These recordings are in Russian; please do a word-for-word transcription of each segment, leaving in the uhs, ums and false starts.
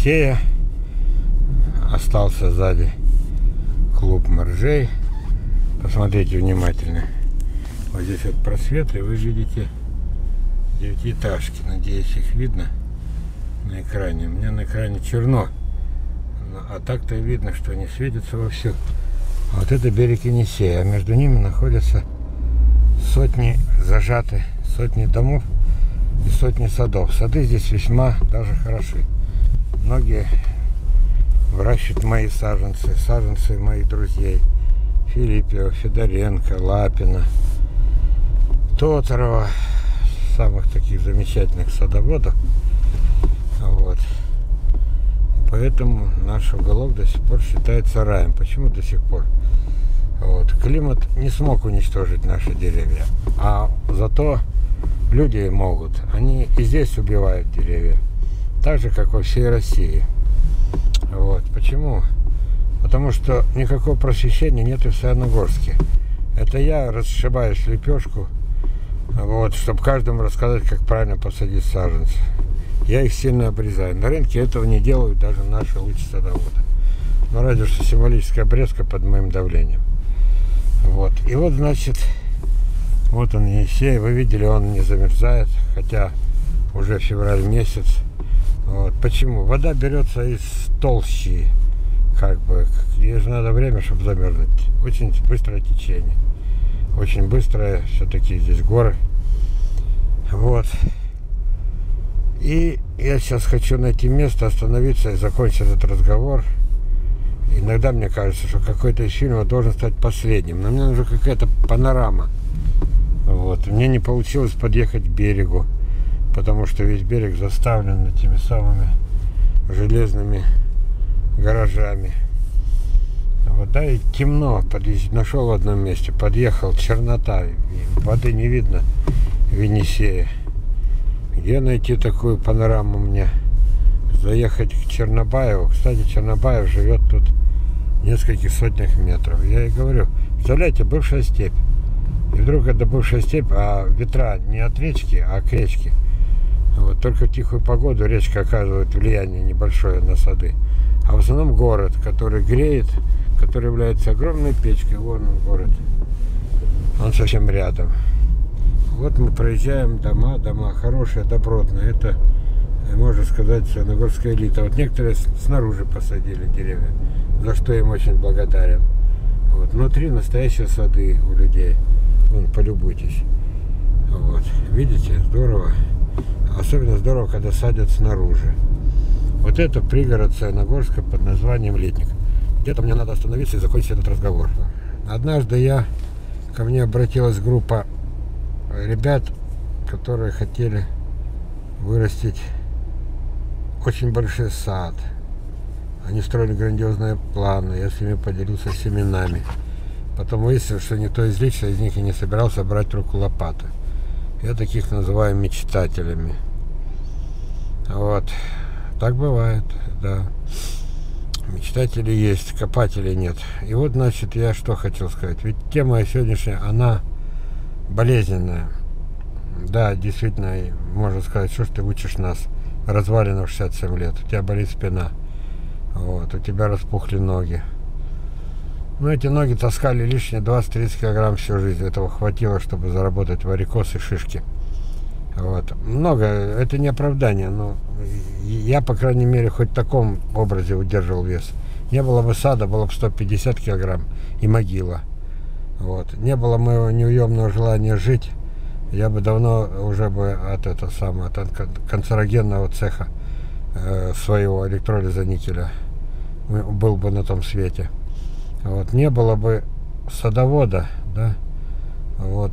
Енисея. Остался сзади клуб моржей. Посмотрите внимательно. Вот здесь вот просвет, и вы видите девятиэтажки. Надеюсь, их видно на экране. У меня на экране черно. А так-то видно, что они светятся вовсю. Вот это берег Енисея. А между ними находятся сотни зажаты, сотни домов и сотни садов. Сады здесь весьма даже хороши. Многие выращивают мои саженцы, саженцы моих друзей. Филиппева, Федоренко, Лапина, Тоторова, самых таких замечательных садоводов. Вот. Поэтому наш уголок до сих пор считается раем. Почему до сих пор? Вот. Климат не смог уничтожить наши деревья, а зато люди могут. Они и здесь убивают деревья, так же, как во всей России. Вот. Почему? Потому что никакого просвещения нет и в Саяногорске. Это я расшибаюсь в лепешку, вот, чтобы каждому рассказать, как правильно посадить саженцы. Я их сильно обрезаю. На рынке этого не делают даже наши лучшие садоводы. Но разве что символическая обрезка под моим давлением. Вот. И вот, значит, вот он Енисей. Вы видели, он не замерзает, хотя уже февраль месяц. Вот. Почему? Вода берется из толщи, как бы. Ей же надо время, чтобы замерзнуть. Очень быстрое течение. Очень быстрое. Все-таки здесь горы. Вот. И я сейчас хочу найти место, остановиться и закончить этот разговор. Иногда мне кажется, что какой-то из фильмов должен стать последним. Но мне нужна какая-то панорама. Вот. Мне не получилось подъехать к берегу, потому что весь берег заставлен этими самыми железными гаражами. Вот, да, и темно. Подъезд... Нашел в одном месте, подъехал, чернота, воды не видно в Енисее. Где найти такую панораму мне? Заехать к Чернобаеву. Кстати, Чернобаев живет тут в нескольких сотнях метров. Я и говорю, представляете, бывшая степь. И вдруг это бывшая степь, а ветра не от речки, а к речке. Вот, только в тихую погоду речка оказывает влияние небольшое на сады. А в основном город, который греет, который является огромной печкой. Вон он, город. Он совсем рядом. Вот мы проезжаем дома, дома хорошие, добротные. Это, можно сказать, саяногорская элита. Вот некоторые снаружи посадили деревья, за что им очень благодарен. Вот. Внутри настоящие сады у людей. Вон, полюбуйтесь. Вот. Видите, здорово. Особенно здорово, когда садят снаружи. Вот это пригород Саяногорска под названием Летник. Где-то мне надо остановиться и закончить этот разговор. Однажды я, ко мне обратилась группа ребят, которые хотели вырастить очень большой сад. Они строили грандиозные планы. Я с ними поделился семенами. Потом выяснилось, что никто из лично из них и не собирался брать руку лопаты. Я таких называю мечтателями. Вот. Так бывает, да. Мечтатели есть, копателей нет. И вот, значит, я что хотел сказать. Ведь тема сегодняшняя, она болезненная. Да, действительно, можно сказать, что ж ты учишь нас, развалина в шестьдесят семь лет. У тебя болит спина. Вот, у тебя распухли ноги. Ну, эти ноги таскали лишние двадцать-тридцать килограмм всю жизнь. Этого хватило, чтобы заработать варикоз и шишки. Вот. Много, это не оправдание, но я, по крайней мере, хоть в таком образе удерживал вес. Не было бы сада, было бы сто пятьдесят килограмм и могила. Вот. Не было моего неуемного желания жить, я бы давно уже бы от этого самого, от канцерогенного цеха э, своего электролиза никеля был бы на том свете. Вот. Не было бы садовода, да, вот,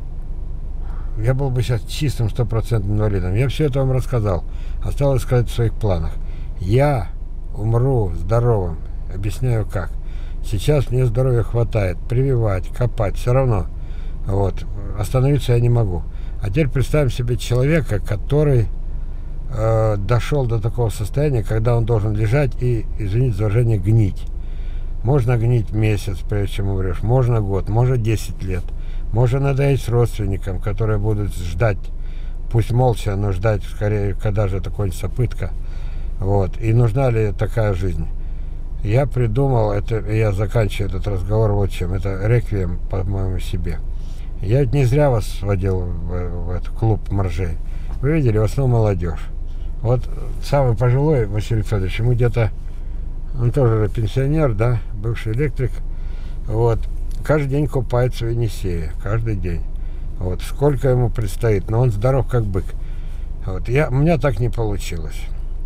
я был бы сейчас чистым стопроцентным инвалидом. Я все это вам рассказал. Осталось сказать в своих планах. Я умру здоровым. Объясняю как. Сейчас мне здоровья хватает. Прививать, копать. Все равно. Вот. Остановиться я не могу. А теперь представим себе человека, который э, дошел до такого состояния, когда он должен лежать и, извините за выражение, гнить. Можно гнить месяц, прежде чем умрешь. Можно год, может десять лет. Можно надоесть родственникам, которые будут ждать, пусть молча, но ждать скорее, когда же это кончится пытка. Вот. И нужна ли такая жизнь? Я придумал, это, я заканчиваю этот разговор вот чем. Это реквием, по-моему, себе. Я ведь не зря вас сводил в, в этот клуб моржей. Вы видели, в основном молодежь. Вот самый пожилой Василий Федорович, ему где-то, он тоже пенсионер, да, бывший электрик. Вот. Каждый день купается в Енисее. Каждый день. Вот. Сколько ему предстоит. Но он здоров как бык. Вот. Я, у меня так не получилось.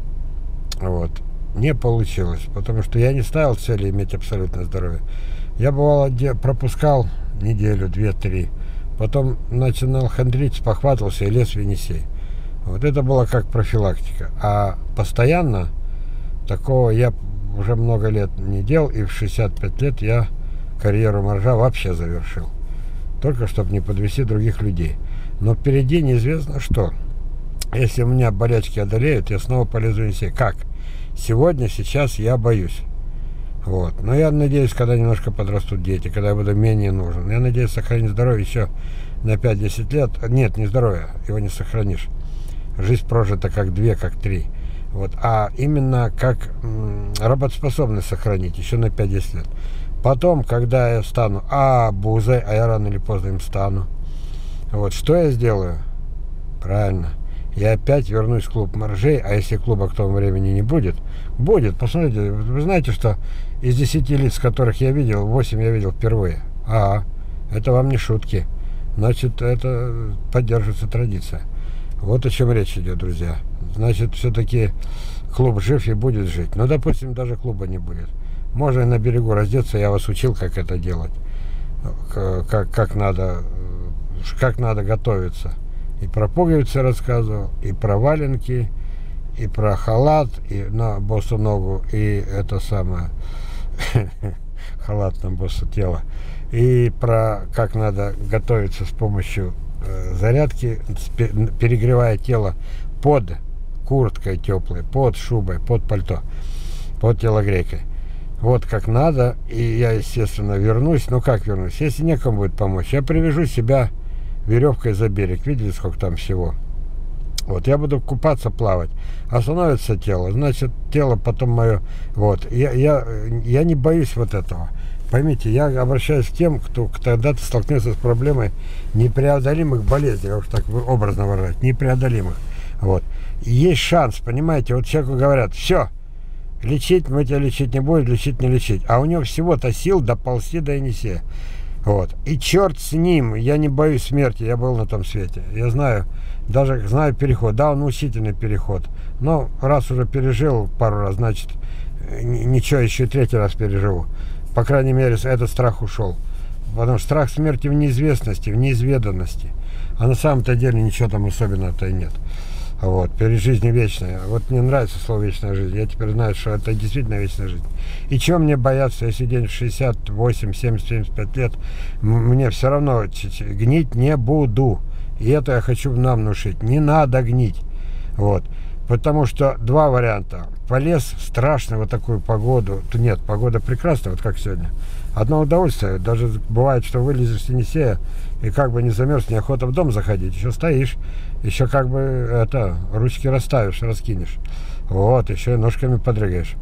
Вот. Не получилось. Потому что я не ставил цели иметь абсолютное здоровье. Я, бывало, пропускал неделю, две, три. Потом начинал хандрить, спохватывался и лез в Енисей. Вот это было как профилактика. А постоянно такого я уже много лет не делал. И в шестьдесят пять лет я карьеру моржа вообще завершил. Только чтобы не подвести других людей. Но впереди неизвестно что. Если у меня болячки одолеют, я снова полезу в Енисей. Как? Сегодня, сейчас я боюсь. Вот. Но я надеюсь, когда немножко подрастут дети, когда я буду менее нужен. Я надеюсь сохранить здоровье еще на пять-десять лет. Нет, не здоровье, его не сохранишь. Жизнь прожита как две, как три. Вот. А именно как м, работоспособность сохранить еще на пять-десять лет. Потом, когда я стану а, бузой, а я рано или поздно им стану. Вот. Что я сделаю? Правильно. Я опять вернусь в клуб моржей, а если клуба к тому времени не будет, будет. Посмотрите, вы знаете, что из десяти лиц, которых я видел, восемь я видел впервые. А, это вам не шутки. Значит, это поддерживается традиция. Вот о чем речь идет, друзья. Значит, все-таки клуб жив и будет жить. Но, допустим, даже клуба не будет. Можно и на берегу раздеться, я вас учил, как это делать. Как, как, надо, как надо готовиться. И про пуговицы рассказывал, и про валенки, и про халат, и на босу ногу, и это самое, халат на босу тело, и про как надо готовиться с помощью э, зарядки, перегревая тело под курткой теплой, под шубой, под пальто, под телогрейкой. Вот как надо, и я, естественно, вернусь. Ну как вернусь? Если некому будет помочь, я привяжу себя веревкой за берег. Видели, сколько там всего? Вот, я буду купаться, плавать. Остановится тело, значит, тело потом мое... Вот, я, я, я не боюсь вот этого. Поймите, я обращаюсь к тем, кто когда-то столкнется с проблемой непреодолимых болезней, уж так образно выражать, непреодолимых. Вот. И есть шанс, понимаете, вот человеку говорят, все, лечить мы тебя лечить не будем, лечить не лечить. А у него всего-то сил доползти до Енисея. Вот. И черт с ним, я не боюсь смерти, я был на том свете. Я знаю, даже знаю переход. Да, он мучительный переход. Но раз уже пережил пару раз, значит, ничего, еще третий раз переживу. По крайней мере, этот страх ушел. Потому что страх смерти в неизвестности, в неизведанности. А на самом-то деле ничего там особенного-то и нет. Вот, перед жизнью вечная. Вот мне нравится слово вечная жизнь. Я теперь знаю, что это действительно вечная жизнь. И чего мне бояться, если день в шестьдесят восемь, семьдесят, семьдесят пять лет, мне все равно гнить не буду. И это я хочу нам внушить. Не надо гнить. Вот. Потому что два варианта. Полез страшно в такую погоду. То нет, погода прекрасная, вот как сегодня. Одно удовольствие. Даже бывает, что вылезешь с Енисея и как бы не замерз, неохота в дом заходить. Еще стоишь, еще как бы это, ручки расставишь, раскинешь. Вот, еще и ножками подрыгаешь.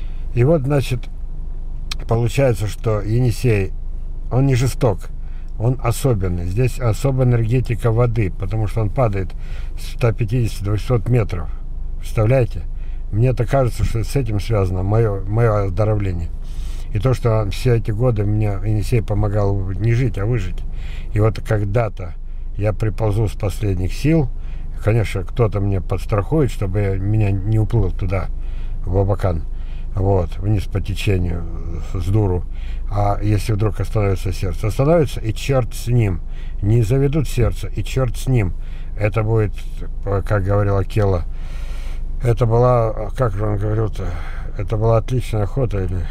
И вот, значит, получается, что Енисей, он не жесток, он особенный. Здесь особая энергетика воды, потому что он падает с ста пятидесяти до двухсот метров. Представляете? Мне это кажется, что с этим связано мое, мое оздоровление. И то, что все эти годы мне Енисей помогал не жить, а выжить. И вот когда-то я приползу с последних сил, конечно, кто-то мне подстрахует, чтобы я меня не уплыл туда, в Абакан, вот, вниз по течению, с дуру. А если вдруг остановится сердце? Остановится, и черт с ним. Не заведут сердце, и черт с ним. Это будет, как говорил Акела, это была, как же он говорил-то, это была отличная охота или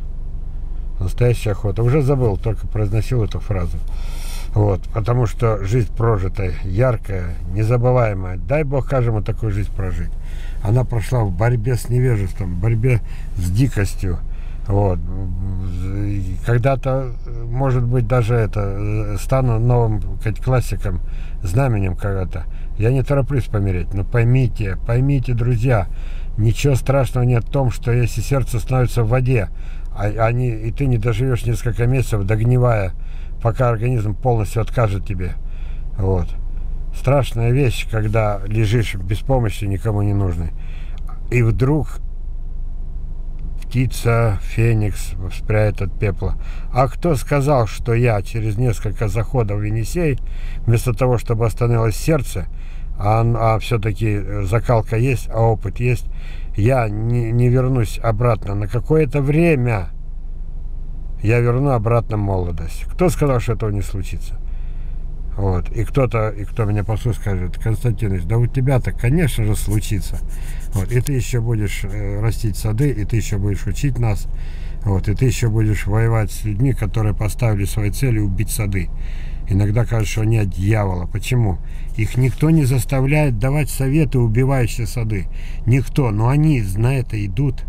настоящая охота. Уже забыл, только произносил эту фразу. Вот, потому что жизнь прожитая, яркая, незабываемая. Дай Бог каждому такую жизнь прожить. Она прошла в борьбе с невежеством, в борьбе с дикостью, Вот. Когда-то, может быть, даже это стану новым сказать, классиком, знаменем когда-то. Я не тороплюсь помереть, но поймите, поймите, друзья, ничего страшного нет в том, что если сердце становится в воде, а они, и ты не доживешь несколько месяцев, догнивая, пока организм полностью откажет тебе. Вот. Страшная вещь, когда лежишь без помощи, никому не нужный. И вдруг птица, феникс воспряет от пепла. А кто сказал, что я через несколько заходов в Енисей, вместо того, чтобы остановилось сердце, а, а все-таки закалка есть, а опыт есть, я не, не вернусь обратно на какое-то время. Я верну обратно молодость. Кто сказал, что этого не случится? Вот. И кто-то, и кто меня послушает, скажет: Константинович, да у тебя-то, конечно же, случится. Вот. И ты еще будешь э, растить сады, и ты еще будешь учить нас. Вот. И ты еще будешь воевать с людьми, которые поставили своей целью убить сады. Иногда кажется, что они от дьявола. Почему? Их никто не заставляет давать советы, убивающие сады. Никто. Но они на это идут.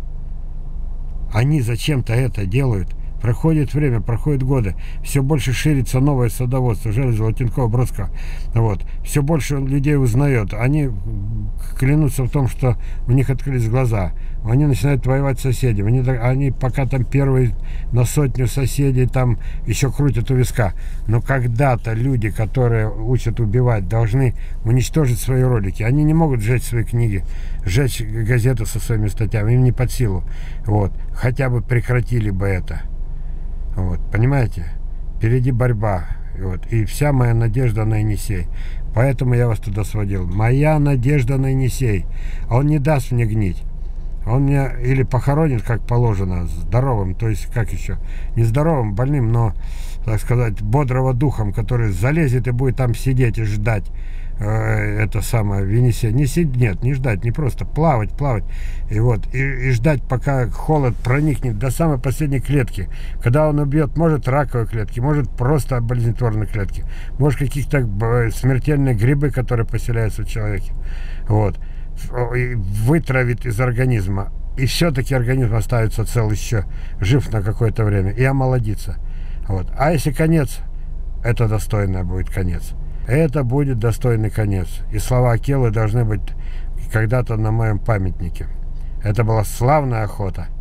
Они зачем-то это делают. Проходит время, проходят годы, все больше ширится новое садоводство, Золотенкова, Бродского. Вот. Все больше людей узнает. Они клянутся в том, что у них открылись глаза. Они начинают воевать с соседями. Они, они пока там первые на сотню соседей там еще крутят у виска. Но когда-то люди, которые учат убивать, должны уничтожить свои ролики. Они не могут сжечь свои книги, сжечь газеты со своими статьями. Им не под силу. Вот. Хотя бы прекратили бы это. Вот, понимаете? Впереди борьба. Вот, и вся моя надежда на Енисей. Поэтому я вас туда сводил. Моя надежда на Енисей. Он не даст мне гнить. Он меня или похоронит, как положено, здоровым, то есть, как еще, не здоровым, больным, но, так сказать, бодрого духом, который залезет и будет там сидеть и ждать. Это самое, в Енисей. Не сидеть, нет, не ждать, не просто плавать, плавать. И вот, и, и ждать, пока холод проникнет до самой последней клетки. Когда он убьет, может, раковой клетки, может, просто болезнетворной клетки, может, каких-то смертельные грибы, которые поселяются в человеке. Вот. И вытравит из организма. И все-таки организм останется цел еще, жив на какое-то время, и омолодится. Вот. А если конец, это достойный будет конец. Это будет достойный конец. И слова Акелы должны быть когда-то на моем памятнике. Это была славная охота.